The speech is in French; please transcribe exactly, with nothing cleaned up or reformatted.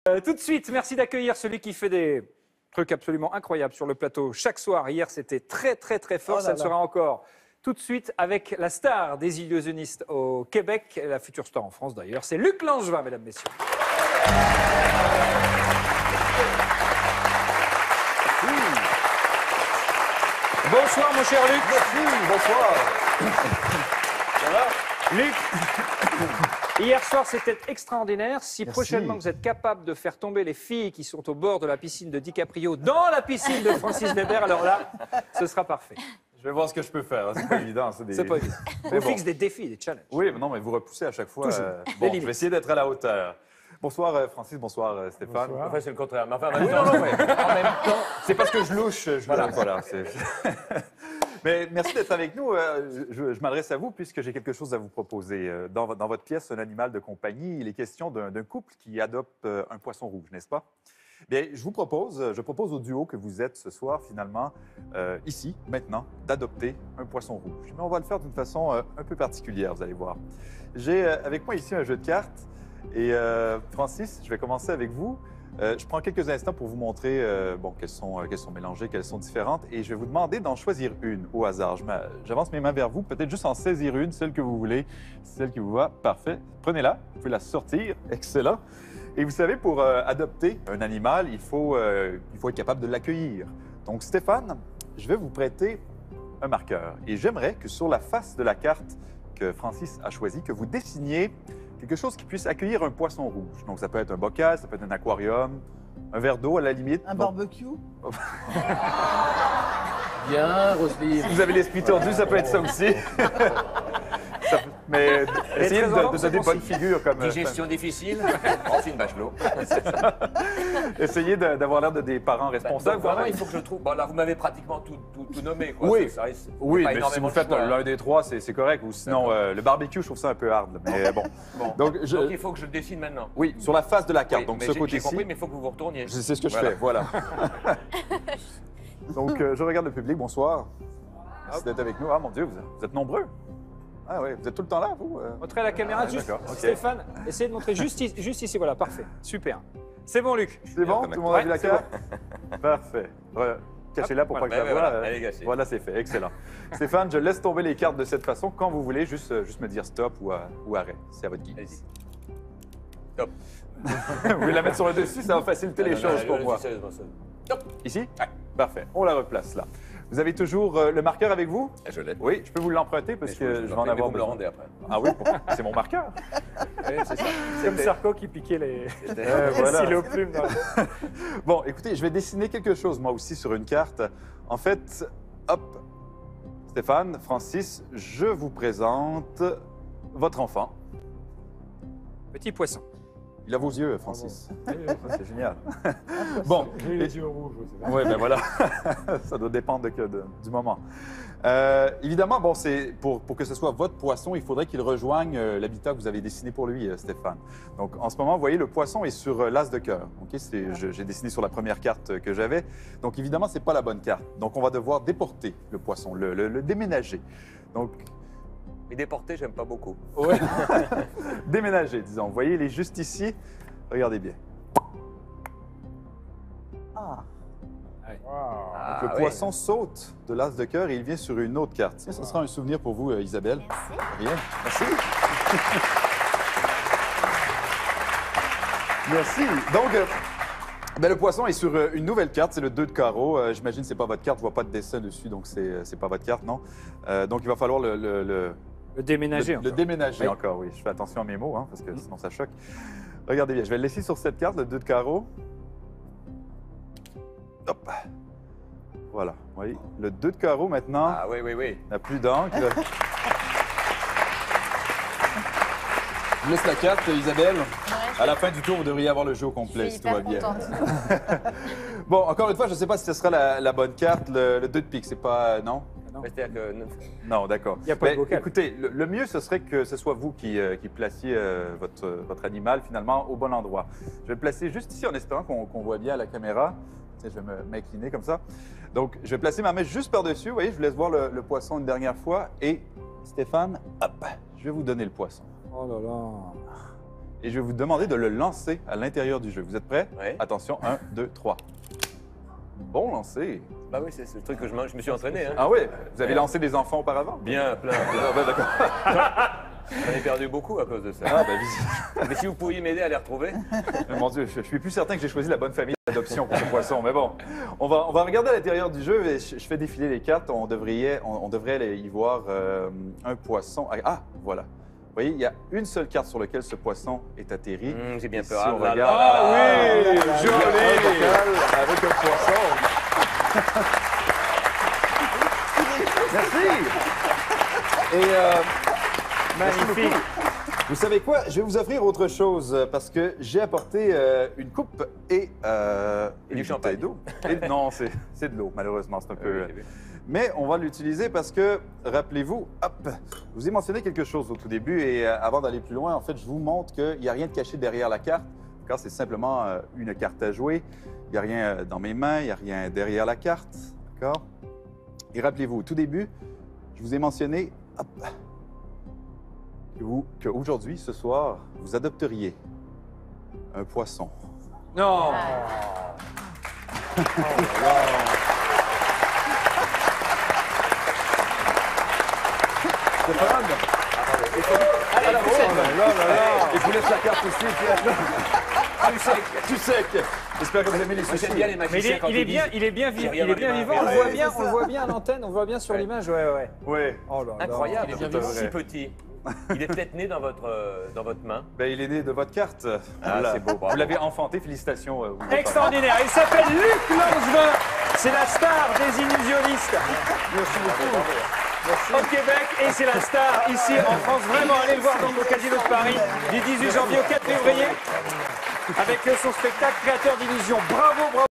Euh, tout de suite, merci d'accueillir celui qui fait des trucs absolument incroyables sur le plateau chaque soir. Hier, c'était très, très, très fort. Oh là Ça le là. sera encore tout de suite avec la star des illusionnistes au Québec, la future star en France d'ailleurs. C'est Luc Langevin, mesdames, messieurs. Mmh. Bonsoir, mon cher Luc. Merci, bonsoir. Ça va, Luc? Hier soir, c'était extraordinaire. Si Merci. prochainement vous êtes capable de faire tomber les filles qui sont au bord de la piscine de DiCaprio dans la piscine de Francis Weber, alors là, ce sera parfait. Je vais voir ce que je peux faire. C'est pas évident. C'est des... C'est pas évident. On Mais bon. fixe des défis, des challenges. Oui, mais non, mais vous repoussez à chaque fois. Toujours. euh, Des Bon, je limites. vais essayer d'être à la hauteur. Bonsoir euh, Francis, bonsoir euh, Stéphane. Bonsoir. Enfin, c'est le contraire. Mais enfin, en Oui, même non, temps, non, mais en même temps, c'est parce que je louche. Je... Voilà. Voilà. c'est- mais merci d'être avec nous. Euh, Je, je m'adresse à vous puisque j'ai quelque chose à vous proposer. Euh, Dans, vo- dans votre pièce, Un animal de compagnie, il est question d'un d'un couple qui adopte euh, un poisson rouge, n'est-ce pas? Bien, je vous propose, je propose au duo que vous êtes ce soir, finalement, euh, ici, maintenant, d'adopter un poisson rouge. Mais on va le faire d'une façon euh, un peu particulière, vous allez voir. J'ai euh, avec moi ici un jeu de cartes. Et euh, Francis, je vais commencer avec vous. Euh, je prends quelques instants pour vous montrer euh, bon, qu'elles sont, euh, qu'elles sont mélangées, qu'elles sont différentes. Et je vais vous demander d'en choisir une au hasard. Je m'a- J'avance mes mains vers vous, peut-être juste en saisir une, celle que vous voulez, celle qui vous va. Parfait. Prenez-la, vous pouvez la sortir. Excellent. Et vous savez, pour euh, adopter un animal, il faut, euh, il faut être capable de l'accueillir. Donc, Stéphane, je vais vous prêter un marqueur. Et j'aimerais que sur la face de la carte que Francis a choisie, que vous dessiniez quelque chose qui puisse accueillir un poisson rouge. Donc, ça peut être un bocal, ça peut être un aquarium, un verre d'eau à la limite. Un Donc, barbecue. bien, Roselyne. si vous avez l'esprit tordu, ça peut être ça aussi. Ça peut- Mais essayez très de, en de c'est donner bonne concis. figure. Comme, euh, Digestion difficile. Francine Bachelot. essayez de- d'avoir l'air de des parents Donc, responsables. vraiment, quand même. il faut que je trouve. Bon, là, vous m'avez pratiquement tout, tout, tout nommé, quoi. Oui. Ça reste- Oui, pas mais si énormément vous de faites choix, hein. l'un des trois, c'est c'est correct. Ou sinon, D'accord. euh, le barbecue, je trouve ça un peu hard. Mais bon. Bon. Donc, je- Donc, il faut que je le dessine maintenant. Oui, sur la face de la carte. Oui, donc, mais ce j'ai- côté-ci. J'ai compris, mais il faut que vous vous retourniez. Je sais ce que je Voilà. fais, voilà. Donc, euh, je regarde le public. Bonsoir. Merci d'être avec nous. Ah, mon Dieu, vous, vous êtes nombreux. Ah oui, vous êtes tout le temps là, vous? euh? Montrez à la caméra, Ah, juste. d'accord, ok. Stéphane, essayez de montrer juste ici, juste ici. Voilà, parfait. Super. C'est bon, Luc. C'est bon? Tout le monde a Ouais, vu la c'est carte? Parfait. Re- Cachez-la pour Hop, pas que je la ouais, voie. voilà, euh, elle est gâchée. Voilà, c'est fait. Excellent. Stéphane, je laisse tomber les cartes de cette façon. Quand vous voulez, juste, euh, juste me dire stop ou, euh, ou arrêt. C'est à votre guise. Allez-y. Stop. Vous voulez la mettre sur le dessus, ça va faciliter les Non, non, choses non, pour allez-y, moi. sérieusement, ça. Ici? Parfait. On la replace là. Vous avez toujours euh, le marqueur avec vous? Je l'ai. Oui, je peux vous l'emprunter parce Mais que je je vais vous en mais avoir vous me le besoin. rendez après. Ah oui, pour- c'est mon marqueur. Oui, c'est ça. C'est comme Sarko qui piquait les, Euh, voilà. stylos plumes. Dans le- Bon, écoutez, je vais dessiner quelque chose moi aussi sur une carte. En fait, hop, Stéphane, Francis, je vous présente votre enfant. Petit poisson. Il a vos yeux, Francis. C'est génial. Bon, J'ai les yeux rouges, c'est oui, ben voilà. Ça doit dépendre de que- de- du moment. Euh, évidemment, bon, c'est pour, pour que ce soit votre poisson, il faudrait qu'il rejoigne euh, l'habitat que vous avez dessiné pour lui, euh, Stéphane. Donc, en ce moment, vous voyez, le poisson est sur euh, l'as de cœur. Ok, c'est- je- j'ai dessiné sur la première carte euh, que j'avais. Donc, évidemment, c'est pas la bonne carte. Donc, on va devoir déporter le poisson, le, le- le déménager. Donc, Mais déporté, j'aime pas beaucoup. ouais. déménager, disons. Vous voyez, il est juste ici. Regardez bien. Ah. Ah, Donc, le oui. poisson saute de l'as de cœur et il vient sur une autre carte. Tiens, ce sera un souvenir pour vous, euh, Isabelle. Merci. Rien. Merci. Merci. Donc, euh, ben, le poisson est sur euh, une nouvelle carte, c'est le deux de carreau. Euh, J'imagine que ce n'est pas votre carte, je ne vois pas de dessin dessus, donc c'est euh, c'est pas votre carte, non? Euh, donc, il va falloir le, le- le- Le déménager. le- le encore. déménager Oui. encore, oui. Je fais attention à mes mots, hein, parce que Mm. sinon ça choque. Regardez bien, je vais le laisser sur cette carte, le deux de carreau. Hop. Voilà, vous voyez, le deux de carreau maintenant Ah oui, oui, oui. n'a plus d'encre. Je laisse la carte, Isabelle. À la fin du tour, vous devriez avoir le jeu au Je complet, suis si tout va hyper bien. contente. Bon, encore une fois, je ne sais pas si ce sera la, la bonne carte. Le, le deux de pique, c'est pas... Non? Non. Mais C'est-à-dire que. Non, d'accord. Il y a pas de Mais vocal. Écoutez, le, le mieux, ce serait que ce soit vous qui, euh, qui placiez euh, votre, votre animal, finalement, au bon endroit. Je vais le placer juste ici, en espérant qu'on qu'on voit bien à la caméra. Tiens, je vais me- m'incliner comme ça. Donc, je vais placer ma main juste par-dessus. Vous voyez, je vous laisse voir le, le poisson une dernière fois. Et Stéphane, hop, je vais vous donner le poisson. Oh là là. et je vais vous demander de le lancer à l'intérieur du jeu. Vous êtes prêts? Ouais. Attention, un, deux, trois. Bon lancer. Bah oui, c'est c'est le truc que je, mange- je me suis entraîné. Hein. Ah oui? Vous avez lancé des enfants auparavant? Bien, plein. Ah, ben, d'accord. J'en ai perdu beaucoup à cause de ça. Ah, ben, visiblement. Mais si vous pouviez m'aider à les retrouver. Mon Dieu, je, je suis plus certain que j'ai choisi la bonne famille d'adoption pour ce poisson. Mais bon, on va, on va regarder à l'intérieur du jeu et je, je fais défiler les cartes. On devrait, on, on devrait y voir euh, un poisson. Ah, voilà. Vous voyez, il y a une seule carte sur laquelle ce poisson est atterri. Hum, J'ai bien Et si peur. on Ah, regarde... là, là, Ah là, oui, là, là, joli! Bocal avec un poisson. Merci! Et euh, merci Magnifique. beaucoup. Vous savez quoi? Je vais vous offrir autre chose euh, parce que j'ai apporté euh, une coupe et, euh, Et une du champagne. bouteille d'eau. Et- Non, c'est c'est de l'eau, malheureusement. C'est un peu. Oui, j'ai vu. Mais on va l'utiliser parce que, rappelez-vous, hop, je vous ai mentionné quelque chose au tout début et euh, avant d'aller plus loin, en fait, je vous montre qu'il n'y a rien de caché derrière la carte, car c'est simplement euh, une carte à jouer. Il n'y a rien euh, dans mes mains, il n'y a rien derrière la carte, d'accord? Et rappelez-vous, au tout début, je vous ai mentionné, hop, que vous- qu'aujourd'hui, ce soir, vous adopteriez un poisson. Non. Stéphane? Allez, Alors, vous êtes- oh là là là. Et je vous laisse la carte aussi. Tu sec. Tu sec. J'espère que vous aimez les Moi, sushis. j'aime bien les Mais il magiciens est, quand il ils est bien, disent- il est bien, vi- J'ai il rien est dans bien les vivant. mains. On le Ouais, voit c'est bien, ça. on le voit bien à l'antenne, on le voit bien sur Ouais. l'image. Ouais, ouais. Oui. Oh là là. Incroyable, Il est bien il est vivant. si petit. Il est peut-être né dans votre, euh, dans votre main. Ben, il est né de votre carte. Ah, Voilà. c'est beau, bravo. Vous l'avez enfanté. Félicitations. euh, vous. Extraordinaire. Il s'appelle Luc Langevin. C'est la star des illusionnistes Merci beaucoup. au Québec et c'est la star ici en France. Vraiment, allez le voir donc au Casino de Paris du dix-huit janvier au quatre février avec son spectacle Créateur d'illusions. Bravo, bravo.